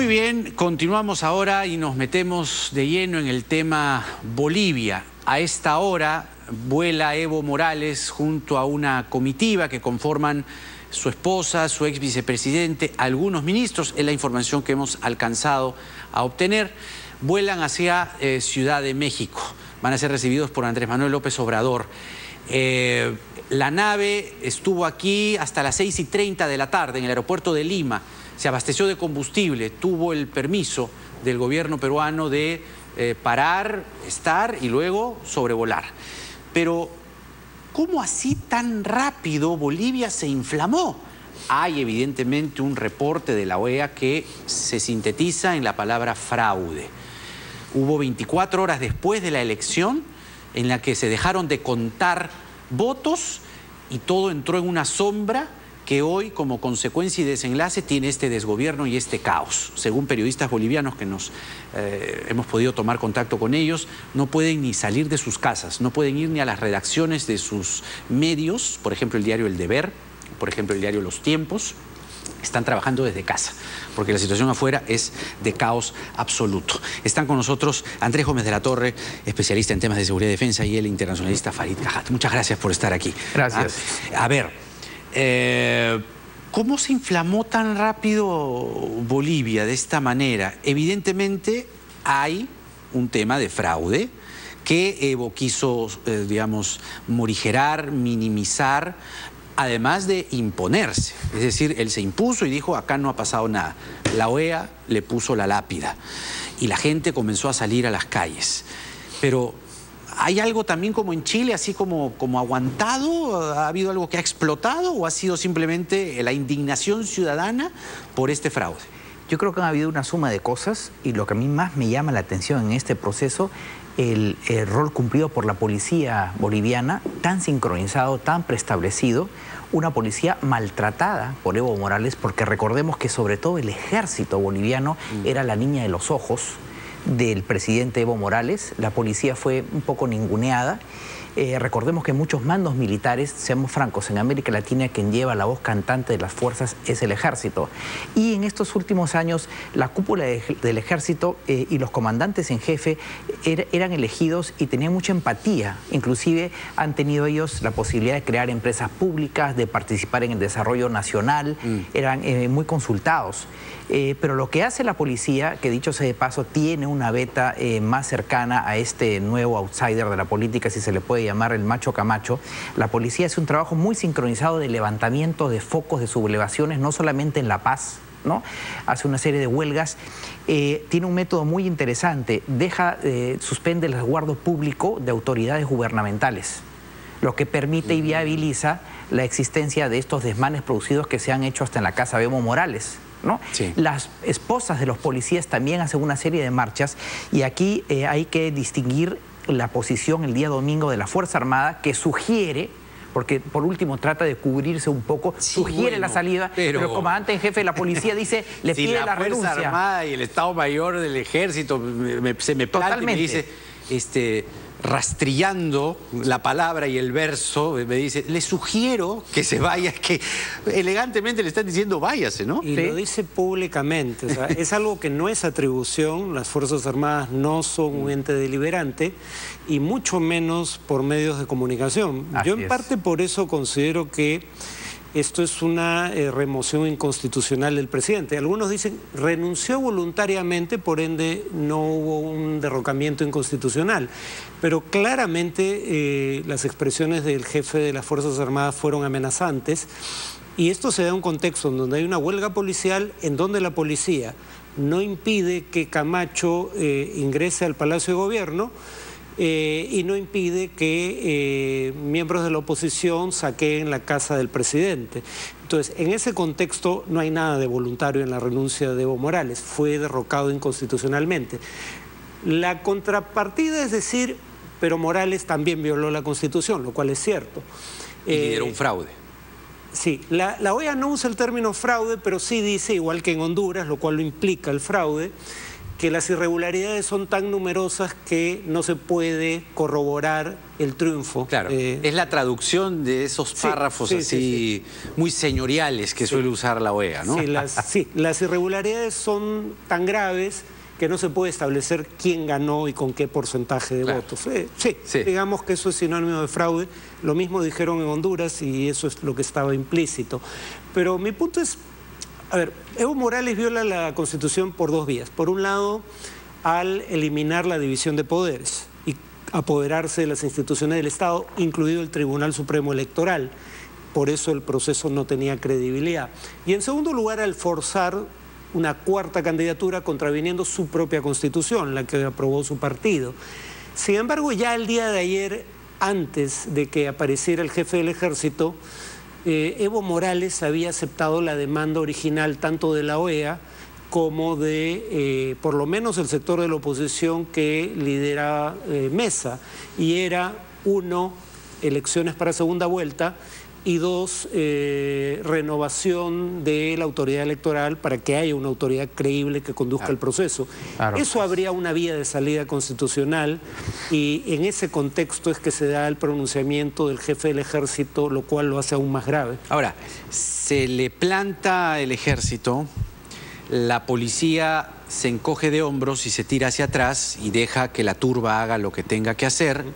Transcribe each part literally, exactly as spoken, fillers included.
Muy bien, continuamos ahora y nos metemos de lleno en el tema Bolivia. A esta hora vuela Evo Morales junto a una comitiva que conforman su esposa, su ex vicepresidente, algunos ministros, es la información que hemos alcanzado a obtener. Vuelan hacia eh, Ciudad de México. Van a ser recibidos por Andrés Manuel López Obrador. Eh, la nave estuvo aquí hasta las seis y treinta de la tarde en el aeropuerto de Lima. Se abasteció de combustible, tuvo el permiso del gobierno peruano de eh, parar, estar y luego sobrevolar. Pero, ¿cómo así tan rápido Bolivia se inflamó? Hay evidentemente un reporte de la O E A que se sintetiza en la palabra fraude. Hubo veinticuatro horas después de la elección en la que se dejaron de contar votos y todo entró en una sombra que hoy, como consecuencia y desenlace, tiene este desgobierno y este caos. Según periodistas bolivianos que nos eh, hemos podido tomar contacto con ellos, no pueden ni salir de sus casas, no pueden ir ni a las redacciones de sus medios, por ejemplo el diario El Deber, por ejemplo el diario Los Tiempos. Están trabajando desde casa, porque la situación afuera es de caos absoluto. Están con nosotros Andrés Gómez de la Torre, especialista en temas de seguridad y defensa, y el internacionalista Farid Cajat. Muchas gracias por estar aquí. Gracias. A, a ver, eh, ¿cómo se inflamó tan rápido Bolivia de esta manera? Evidentemente hay un tema de fraude que Evo quiso, eh, digamos, morigerar, minimizar, además de imponerse. Es decir, él se impuso y dijo, acá no ha pasado nada. La O E A le puso la lápida y la gente comenzó a salir a las calles. Pero ¿hay algo también como en Chile, así como, como aguantado? ¿Ha habido algo que ha explotado o ha sido simplemente la indignación ciudadana por este fraude? Yo creo que ha habido una suma de cosas y lo que a mí más me llama la atención en este proceso, el, el rol cumplido por la policía boliviana, tan sincronizado, tan preestablecido, una policía maltratada por Evo Morales, porque recordemos que sobre todo el ejército boliviano mm. era la niña de los ojos del presidente Evo Morales. La policía fue un poco ninguneada. Eh, recordemos que muchos mandos militares, seamos francos, en América Latina quien lleva la voz cantante de las fuerzas es el ejército. Y en estos últimos años la cúpula de, del ejército eh, y los comandantes en jefe er, eran elegidos y tenían mucha empatía. Inclusive han tenido ellos la posibilidad de crear empresas públicas, de participar en el desarrollo nacional, mm. eran eh, muy consultados. Eh, pero lo que hace la policía, que dicho sea de paso, tiene una beta eh, más cercana a este nuevo outsider de la política, si se le puede llamar el macho Camacho, la policía hace un trabajo muy sincronizado de levantamiento de focos de sublevaciones, no solamente en La Paz, ¿no? Hace una serie de huelgas, eh, tiene un método muy interesante, deja, eh, suspende el resguardo público de autoridades gubernamentales, lo que permite y viabiliza la existencia de estos desmanes producidos que se han hecho hasta en la casa de Evo Morales, ¿no? Sí. Las esposas de los policías también hacen una serie de marchas y aquí eh, hay que distinguir la posición el día domingo de la Fuerza Armada, que sugiere, porque por último trata de cubrirse un poco, sí, sugiere bueno, la salida, pero... pero el comandante en jefe de la policía dice, le si pide la, la renuncia. Fuerza Armada y el Estado Mayor del Ejército me, se me planta y me dice, este... rastrillando la palabra y el verso, me dice, le sugiero que se vaya, que elegantemente le están diciendo váyase, ¿no? Y ¿sí? Lo dice públicamente, o sea, es algo que no es atribución, las Fuerzas Armadas no son un ente deliberante y mucho menos por medios de comunicación. Así Yo en es. parte por eso considero que esto es una eh, remoción inconstitucional del presidente. Algunos dicen, renunció voluntariamente, por ende no hubo un derrocamiento inconstitucional. Pero claramente eh, las expresiones del jefe de las Fuerzas Armadas fueron amenazantes y esto se da en un contexto en donde hay una huelga policial en donde la policía no impide que Camacho eh, ingrese al Palacio de Gobierno, Eh, y no impide que eh, miembros de la oposición saqueen la casa del presidente. Entonces, en ese contexto no hay nada de voluntario en la renuncia de Evo Morales, fue derrocado inconstitucionalmente. La contrapartida es decir, pero Morales también violó la Constitución, lo cual es cierto. Y eh, era un fraude. Sí, la, la O E A no usa el término fraude, pero sí dice, igual que en Honduras, lo cual lo implica el fraude, que las irregularidades son tan numerosas que no se puede corroborar el triunfo. Claro, eh, es la traducción de esos sí, párrafos sí, así sí, sí. muy señoriales que sí. suele usar la O E A, ¿no? Sí las, sí, las irregularidades son tan graves que no se puede establecer quién ganó y con qué porcentaje de claro. votos. Eh, sí, sí, digamos que eso es sinónimo de fraude. Lo mismo dijeron en Honduras y eso es lo que estaba implícito. Pero mi punto es, a ver, Evo Morales viola la Constitución por dos vías. Por un lado, al eliminar la división de poderes y apoderarse de las instituciones del Estado, incluido el Tribunal Supremo Electoral. Por eso el proceso no tenía credibilidad. Y en segundo lugar, al forzar una cuarta candidatura contraviniendo su propia Constitución, la que aprobó su partido. Sin embargo, ya el día de ayer, antes de que apareciera el jefe del ejército, eh, Evo Morales había aceptado la demanda original tanto de la O E A como de, eh, por lo menos, el sector de la oposición que lidera eh, Mesa, y era, uno, elecciones para segunda vuelta, y dos, eh, renovación de la autoridad electoral para que haya una autoridad creíble que conduzca claro. el proceso. Claro. Eso habría una vía de salida constitucional y en ese contexto es que se da el pronunciamiento del jefe del ejército, lo cual lo hace aún más grave. Ahora, se le planta el ejército, la policía se encoge de hombros y se tira hacia atrás y deja que la turba haga lo que tenga que hacer.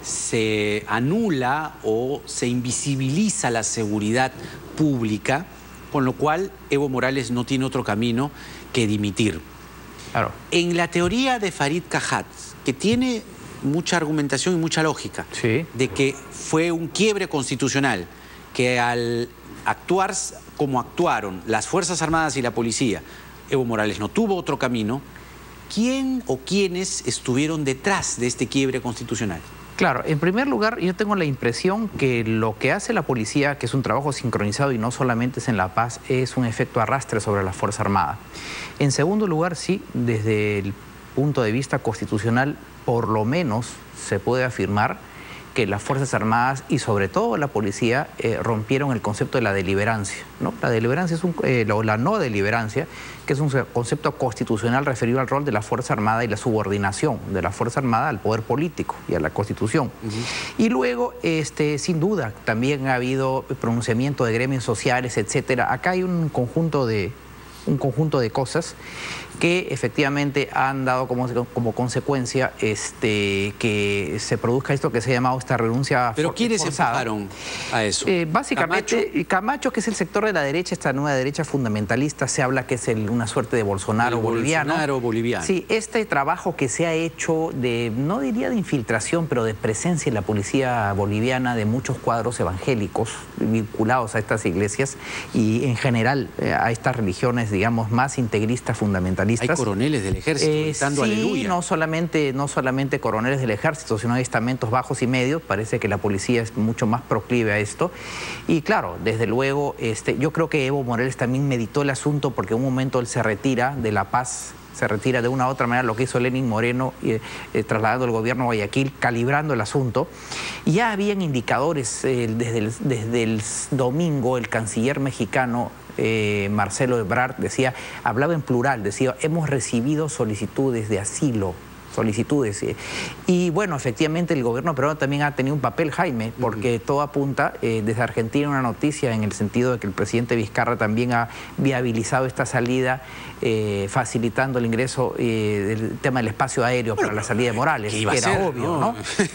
Se anula o se invisibiliza la seguridad pública, con lo cual Evo Morales no tiene otro camino que dimitir. Claro. En la teoría de Farid Cajat, que tiene mucha argumentación y mucha lógica, sí. de que fue un quiebre constitucional, que al actuar como actuaron las Fuerzas Armadas y la policía, Evo Morales no tuvo otro camino, ¿quién o quiénes estuvieron detrás de este quiebre constitucional? Claro, en primer lugar, yo tengo la impresión que lo que hace la policía, que es un trabajo sincronizado y no solamente es en La Paz, es un efecto arrastre sobre la Fuerza Armada. En segundo lugar, sí, desde el punto de vista constitucional, por lo menos se puede afirmar que las Fuerzas Armadas y sobre todo la policía eh, rompieron el concepto de la deliberancia, ¿no? La deliberancia es un, eh, la, la no deliberancia, que es un concepto constitucional referido al rol de la Fuerza Armada y la subordinación de la Fuerza Armada al poder político y a la Constitución. Uh-huh. Y luego, este, sin duda, también ha habido pronunciamiento de gremios sociales, etcétera. Acá hay un conjunto de, un conjunto de cosas que efectivamente han dado como, como consecuencia este, que se produzca esto que se ha llamado esta renuncia ¿Pero quiénes empujaron a eso? Eh, básicamente, ¿Camacho? Camacho, que es el sector de la derecha, esta nueva derecha fundamentalista, se habla que es el, una suerte de Bolsonaro el boliviano. Bolsonaro boliviano. Sí, este trabajo que se ha hecho de, no diría de infiltración, pero de presencia en la policía boliviana de muchos cuadros evangélicos vinculados a estas iglesias y en general eh, a estas religiones, digamos, más integristas, fundamentalistas. Hay coroneles del ejército eh, gritando sí, aleluya. no solamente, no solamente coroneles del ejército, sino hay estamentos bajos y medios. Parece que la policía es mucho más proclive a esto. Y claro, desde luego, este, yo creo que Evo Morales también meditó el asunto porque en un momento él se retira de La Paz, se retira de una u otra manera, lo que hizo Lenín Moreno, eh, eh, trasladando el gobierno a Guayaquil, calibrando el asunto. Y ya habían indicadores, eh, desde, el, desde el domingo, el canciller mexicano, Eh, Marcelo Ebrard, decía, hablaba en plural, decía, hemos recibido solicitudes de asilo, solicitudes. Y bueno, efectivamente el gobierno peruano también ha tenido un papel, Jaime, porque uh-huh. todo apunta, eh, desde Argentina una noticia en el sentido de que el presidente Vizcarra también ha viabilizado esta salida, eh, facilitando el ingreso eh, del tema del espacio aéreo bueno, para la salida de Morales, que, que era ser, obvio, ¿no? ¿no?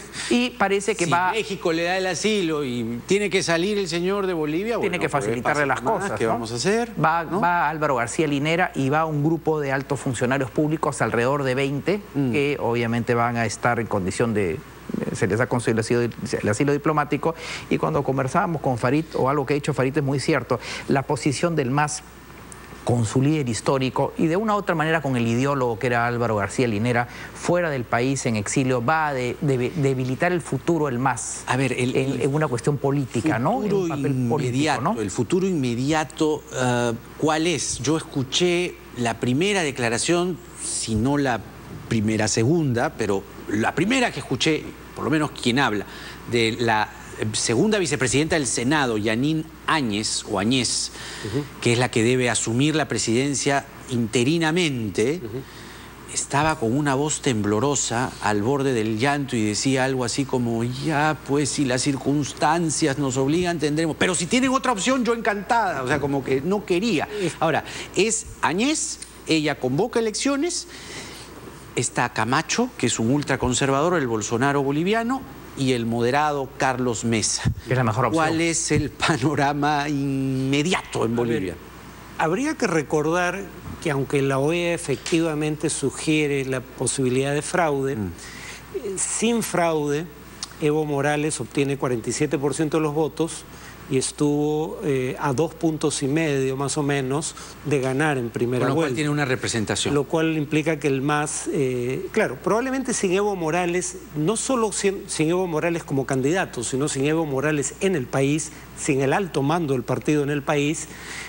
Y parece que si va... México le da el asilo y tiene que salir el señor de Bolivia, tiene bueno, que facilitarle las más, cosas. ¿Qué ¿no? vamos a hacer? Va, ¿no? va Álvaro García Linera y va un grupo de altos funcionarios públicos, alrededor de veinte, mm. que obviamente van a estar en condición de... se les ha concedido el asilo, el asilo diplomático. Y cuando conversábamos con Farid, o algo que ha dicho Farid es muy cierto, la posición del M A S con su líder histórico y de una u otra manera con el ideólogo que era Álvaro García Linera, fuera del país, en exilio, va a de, de, debilitar el futuro del M A S. A ver, el, en, en una cuestión política, ¿no? En un papel inmediato, político, ¿no? El futuro inmediato, uh, ¿cuál es? Yo escuché la primera declaración, si no la primera, segunda, pero la primera que escuché, por lo menos quien habla, de la segunda vicepresidenta del Senado, Yanine Áñez, o Añez, uh-huh. que es la que debe asumir la presidencia interinamente, uh-huh. estaba con una voz temblorosa al borde del llanto y decía algo así como, ya, pues si las circunstancias nos obligan tendremos, pero si tienen otra opción yo encantada, o sea, como que no quería. Ahora, es Añez, ella convoca elecciones, está Camacho, que es un ultraconservador, el Bolsonaro boliviano, y el moderado Carlos Mesa. Es la mejor opción. ¿Cuál es el panorama inmediato en Bolivia? Habría que recordar que aunque la O E A efectivamente sugiere la posibilidad de fraude, mm. eh, sin fraude, Evo Morales obtiene cuarenta y siete por ciento de los votos y estuvo eh, a dos puntos y medio más o menos de ganar en primera vuelta. Lo cual vuelta. tiene una representación. Lo cual implica que el M A S, eh, claro, probablemente sin Evo Morales, no solo sin, sin Evo Morales como candidato, sino sin Evo Morales en el país, sin el alto mando del partido en el país,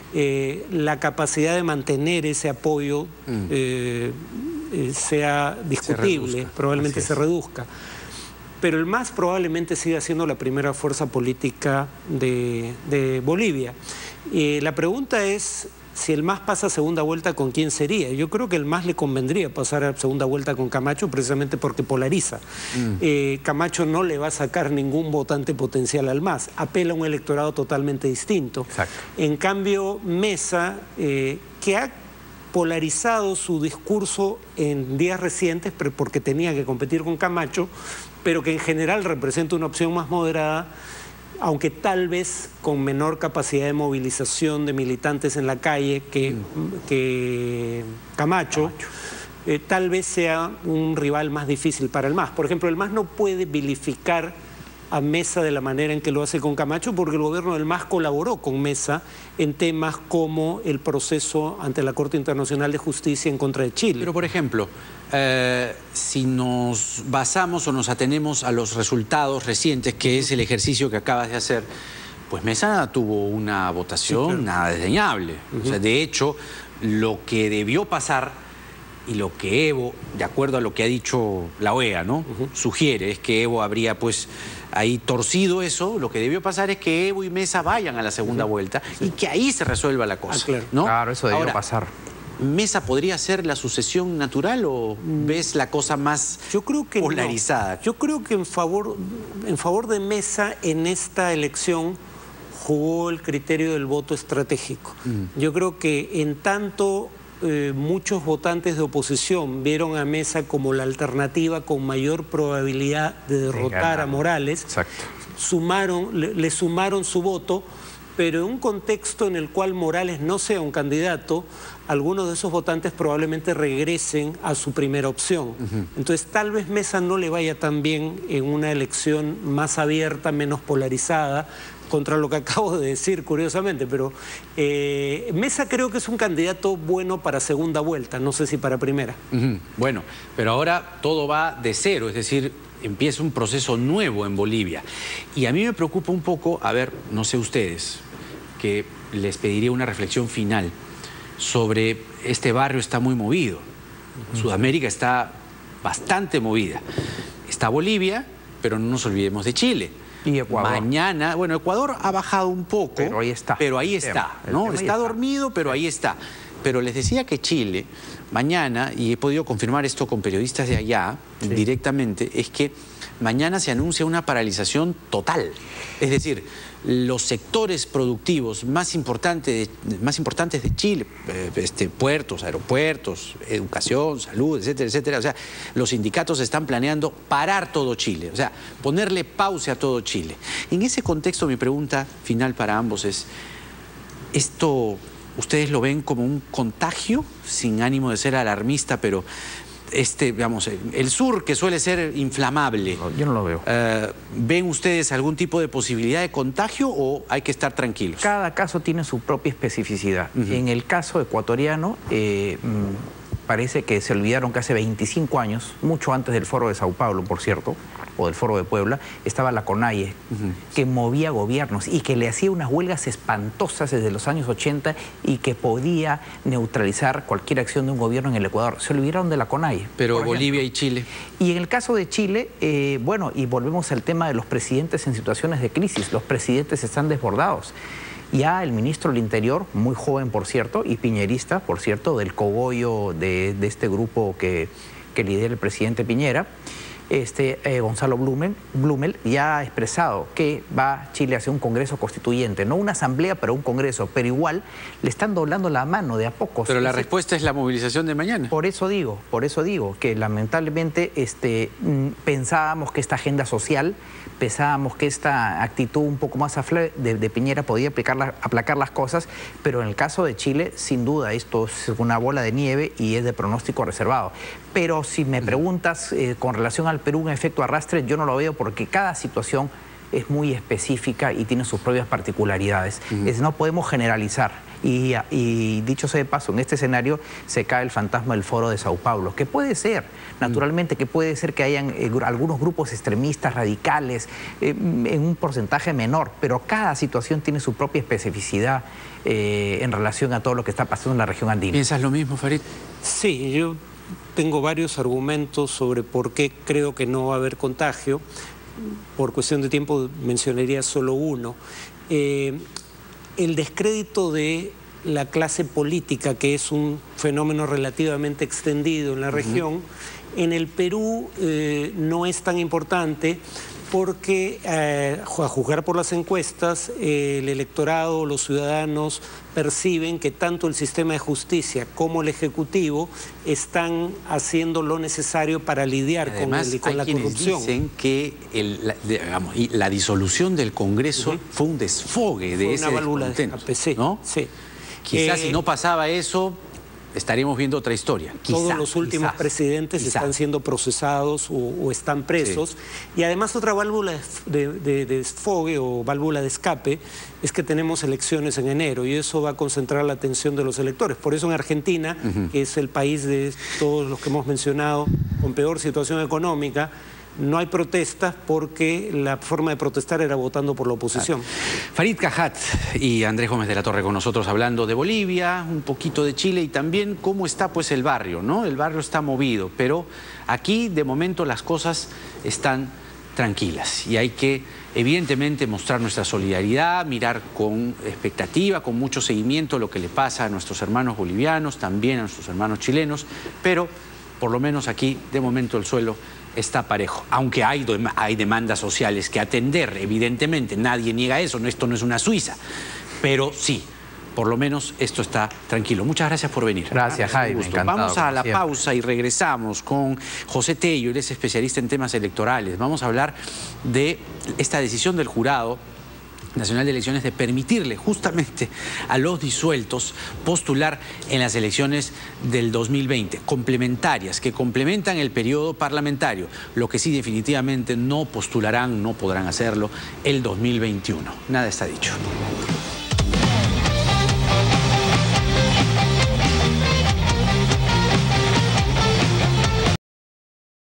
eh, la capacidad de mantener ese apoyo mm. eh, eh, sea discutible, se probablemente se reduzca. Pero el M A S probablemente siga siendo la primera fuerza política de, de Bolivia. Eh, la pregunta es, si el M A S pasa a segunda vuelta, ¿con quién sería? Yo creo que el M A S le convendría pasar a segunda vuelta con Camacho precisamente porque polariza. Mm. Eh, Camacho no le va a sacar ningún votante potencial al M A S, apela a un electorado totalmente distinto. Exacto. En cambio, Mesa, eh, que ha polarizado su discurso en días recientes porque tenía que competir con Camacho, pero que en general representa una opción más moderada, aunque tal vez con menor capacidad de movilización de militantes en la calle que, mm. que Camacho, Camacho. Eh, tal vez sea un rival más difícil para el M A S. Por ejemplo, el M A S no puede vilificar a Mesa de la manera en que lo hace con Camacho, porque el gobierno del M A S colaboró con Mesa en temas como el proceso ante la Corte Internacional de Justicia en contra de Chile. Pero, por ejemplo, eh, si nos basamos o nos atenemos a los resultados recientes, que es el ejercicio que acabas de hacer, pues Mesa tuvo una votación sí, claro. nada desdeñable. Uh-huh. O sea, de hecho, lo que debió pasar y lo que Evo, de acuerdo a lo que ha dicho la O E A, ¿no? Uh-huh. sugiere, es que Evo habría pues ahí torcido eso. Lo que debió pasar es que Evo y Mesa vayan a la segunda uh-huh. vuelta sí. y que ahí se resuelva la cosa. Ah, claro. ¿no? claro, eso debió Ahora, pasar. ¿Mesa podría ser la sucesión natural o mm. ves la cosa más yo creo que polarizada? No. Yo creo que en favor, en favor de Mesa en esta elección jugó el criterio del voto estratégico. Mm. Yo creo que en tanto eh, muchos votantes de oposición vieron a Mesa como la alternativa con mayor probabilidad de derrotar a Morales, Exacto. sumaron, le, le sumaron su voto, pero en un contexto en el cual Morales no sea un candidato, algunos de esos votantes probablemente regresen a su primera opción. Uh-huh. Entonces tal vez Mesa no le vaya tan bien en una elección más abierta, menos polarizada, contra lo que acabo de decir, curiosamente, pero eh, Mesa creo que es un candidato bueno para segunda vuelta, no sé si para primera. Uh-huh. Bueno, pero ahora todo va de cero, es decir, empieza un proceso nuevo en Bolivia. Y a mí me preocupa un poco, a ver, no sé ustedes, que les pediría una reflexión final sobre este barrio está muy movido. Uh-huh. Sudamérica está bastante movida. Está Bolivia, pero no nos olvidemos de Chile. Y Ecuador. Mañana, bueno, Ecuador ha bajado un poco, pero ahí está. Pero ahí está, ¿no? Está, está dormido, pero ahí está. Pero les decía que Chile, mañana, y he podido confirmar esto con periodistas de allá sí. directamente, es que mañana se anuncia una paralización total. Es decir, los sectores productivos más importantes de, más importantes de Chile, eh, este, puertos, aeropuertos, educación, salud, etcétera, etcétera. O sea, los sindicatos están planeando parar todo Chile, o sea, ponerle pausa a todo Chile. En ese contexto, mi pregunta final para ambos es, ¿esto ustedes lo ven como un contagio, sin ánimo de ser alarmista, pero este, digamos, el sur, que suele ser inflamable? No, yo no lo veo. Eh, ¿Ven ustedes algún tipo de posibilidad de contagio o hay que estar tranquilos? Cada caso tiene su propia especificidad. Uh-huh. En el caso ecuatoriano, eh, parece que se olvidaron que hace veinticinco años, mucho antes del Foro de Sao Paulo, por cierto, o del Foro de Puebla, estaba la CONAIE, uh-huh. que movía gobiernos y que le hacía unas huelgas espantosas desde los años ochenta y que podía neutralizar cualquier acción de un gobierno en el Ecuador. Se olvidaron de la CONAIE. Pero Bolivia y Chile. Y en el caso de Chile, eh, bueno, y volvemos al tema de los presidentes en situaciones de crisis. Los presidentes están desbordados. Ya el ministro del Interior, muy joven por cierto, y piñerista por cierto, del cogollo de, de este grupo que, que lidera el presidente Piñera, Este, eh, Gonzalo Blumel, Blumel ya ha expresado que va Chile hacia un congreso constituyente, no una asamblea, pero un congreso, pero igual le están doblando la mano de a pocos. Pero la Ese, respuesta es la movilización de mañana. Por eso digo, por eso digo que lamentablemente este, pensábamos que esta agenda social, pensábamos que esta actitud un poco más afle de, de Piñera podía aplicar la, aplacar las cosas, pero en el caso de Chile, sin duda, esto es una bola de nieve y es de pronóstico reservado. Pero si me preguntas eh, con relación al Perú, un efecto arrastre, yo no lo veo porque cada situación es muy específica y tiene sus propias particularidades. Uh-huh. Es, no podemos generalizar. Y, y dicho sea de paso, en este escenario se cae el fantasma del Foro de Sao Paulo, que puede ser, naturalmente, que puede ser que hayan eh, algunos grupos extremistas, radicales, eh, en un porcentaje menor, pero cada situación tiene su propia especificidad eh, en relación a todo lo que está pasando en la región andina. ¿Piensas lo mismo, Farid? Sí, yo tengo varios argumentos sobre por qué creo que no va a haber contagio. Por cuestión de tiempo mencionaría solo uno. Eh, el descrédito de la clase política, que es un fenómeno relativamente extendido en la región, uh-huh. en el Perú eh, no es tan importante porque, eh, a juzgar por las encuestas, eh, el electorado, los ciudadanos perciben que tanto el sistema de justicia como el Ejecutivo están haciendo lo necesario para lidiar Además, con, el, con hay la corrupción. Dicen que el, la, digamos, y la disolución del Congreso uh-huh. fue un desfogue de fue ese una válvula de descontento, escape, sí, ¿no? sí. Quizás eh, si no pasaba eso, estaríamos viendo otra historia. Quizá, Todos los últimos quizás, presidentes quizá. están siendo procesados o, o están presos. Sí. Y además otra válvula de, de, de desfogue o válvula de escape es que tenemos elecciones en enero y eso va a concentrar la atención de los electores. Por eso en Argentina, uh-huh. que es el país de todos los que hemos mencionado con peor situación económica, no hay protestas porque la forma de protestar era votando por la oposición. Ah. Farid Cajat y Andrés Gómez de la Torre con nosotros hablando de Bolivia, un poquito de Chile y también cómo está pues el barrio, ¿no? El barrio está movido, pero aquí de momento las cosas están tranquilas y hay que evidentemente mostrar nuestra solidaridad, mirar con expectativa, con mucho seguimiento lo que le pasa a nuestros hermanos bolivianos, también a nuestros hermanos chilenos, pero por lo menos aquí de momento el suelo está parejo, aunque hay, hay demandas sociales que atender, evidentemente, nadie niega eso, no, esto no es una Suiza, pero sí, por lo menos esto está tranquilo. Muchas gracias por venir. Gracias, Jaime, encantado. Vamos a la siempre. pausa y regresamos con José Tello, él es especialista en temas electorales. Vamos a hablar de esta decisión del Jurado Nacional de Elecciones de permitirle justamente a los disueltos postular en las elecciones del dos mil veinte, complementarias, que complementan el periodo parlamentario, lo que sí definitivamente no postularán, no podrán hacerlo el dos mil veintiuno. Nada está dicho.